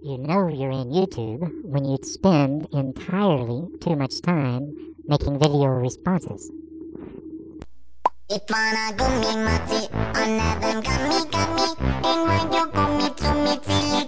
You know you're in YouTube when you spend entirely too much time making video responses. If wanna go me matty, another got me, and when you go me to me till